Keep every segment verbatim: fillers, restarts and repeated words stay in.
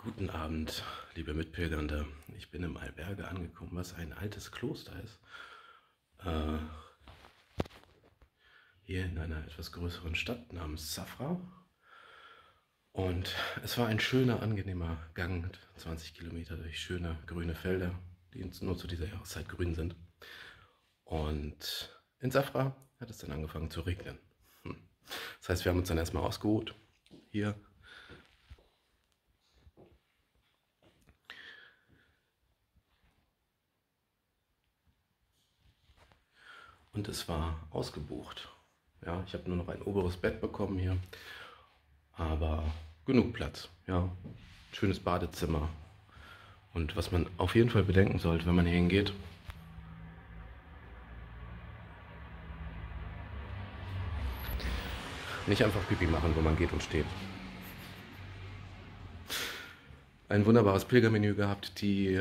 Guten Abend, liebe Mitpilgernde. Ich bin im Alberge angekommen, was ein altes Kloster ist. Äh, hier in einer etwas größeren Stadt namens Zafra. Und es war ein schöner, angenehmer Gang, zwanzig Kilometer durch schöne grüne Felder, die nur zu dieser Jahreszeit grün sind. Und in Zafra hat es dann angefangen zu regnen. Hm. Das heißt, wir haben uns dann erstmal ausgeruht. Hier. Und es war ausgebucht. Ja, ich habe nur noch ein oberes Bett bekommen hier, aber genug Platz. Ja, schönes Badezimmer. Und was man auf jeden Fall bedenken sollte, wenn man hier hingeht: nicht einfach Pipi machen, wo man geht und steht. Ein wunderbares Pilgermenü gehabt. Die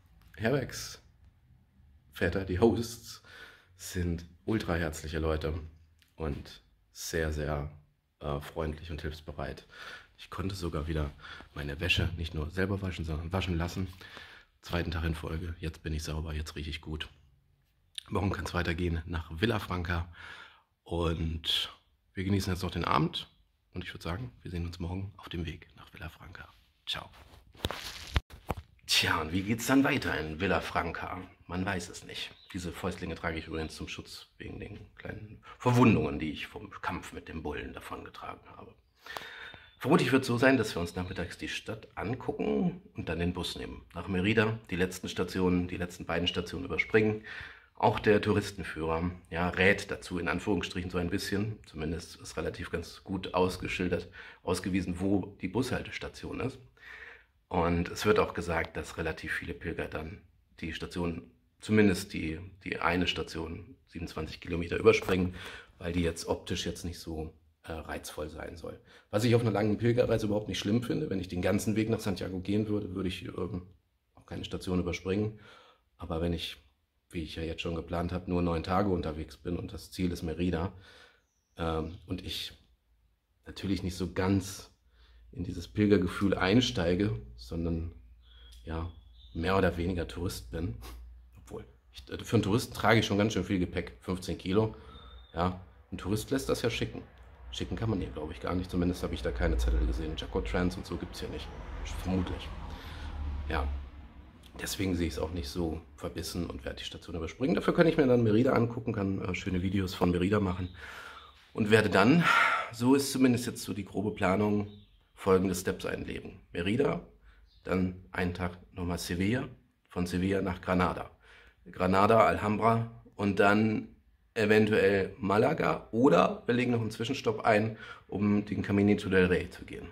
Herbergsväter, die Hosts, sind ultra herzliche Leute und sehr, sehr äh, freundlich und hilfsbereit. Ich konnte sogar wieder meine Wäsche nicht nur selber waschen, sondern waschen lassen. Zweiten Tag in Folge. Jetzt bin ich sauber, jetzt rieche ich gut. Morgen kann es weitergehen nach Villafranca und wir genießen jetzt noch den Abend. Und ich würde sagen, wir sehen uns morgen auf dem Weg nach Villafranca. Ciao. Tja, und wie geht's dann weiter in Villafranca? Man weiß es nicht. Diese Fäustlinge trage ich übrigens zum Schutz wegen den kleinen Verwundungen, die ich vom Kampf mit dem Bullen davongetragen habe. Vermutlich wird es so sein, dass wir uns nachmittags die Stadt angucken und dann den Bus nehmen. Nach Mérida, die letzten Stationen, die letzten beiden Stationen überspringen. Auch der Touristenführer, ja, rät dazu, in Anführungsstrichen so ein bisschen, zumindest ist relativ ganz gut ausgeschildert, ausgewiesen, wo die Bushaltestation ist. Und es wird auch gesagt, dass relativ viele Pilger dann die Station, zumindest die, die eine Station, siebenundzwanzig Kilometer überspringen, weil die jetzt optisch jetzt nicht so äh, reizvoll sein soll. Was ich auf einer langen Pilgerreise überhaupt nicht schlimm finde. Wenn ich den ganzen Weg nach Santiago gehen würde, würde ich ähm, auch keine Station überspringen. Aber wenn ich, wie ich ja jetzt schon geplant habe, nur neun Tage unterwegs bin und das Ziel ist Mérida ähm, und ich natürlich nicht so ganz in dieses Pilgergefühl einsteige, sondern ja, mehr oder weniger Tourist bin. Obwohl, ich, für einen Touristen trage ich schon ganz schön viel Gepäck, fünfzehn Kilo. Ja, ein Tourist lässt das ja schicken. Schicken kann man hier, glaube ich, gar nicht. Zumindest habe ich da keine Zettel gesehen. Jaco-Trans und so gibt es hier nicht. Vermutlich. Ja, deswegen sehe ich es auch nicht so verbissen und werde die Station überspringen. Dafür kann ich mir dann Mérida angucken, kann äh, schöne Videos von Mérida machen und werde dann, so ist zumindest jetzt so die grobe Planung, folgende Steps einleben. Mérida, dann einen Tag nochmal Sevilla, von Sevilla nach Granada. Granada, Alhambra und dann eventuell Malaga oder wir legen noch einen Zwischenstopp ein, um den Caminito del Rey zu gehen.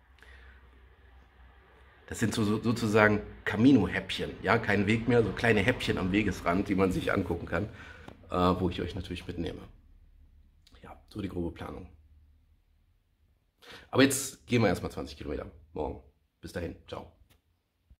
Das sind so, so, sozusagen Camino-Häppchen, ja, kein Weg mehr, so kleine Häppchen am Wegesrand, die man sich angucken kann, äh, wo ich euch natürlich mitnehme. Ja, so die grobe Planung. Aber jetzt gehen wir erstmal zwanzig Kilometer morgen. Bis dahin, ciao.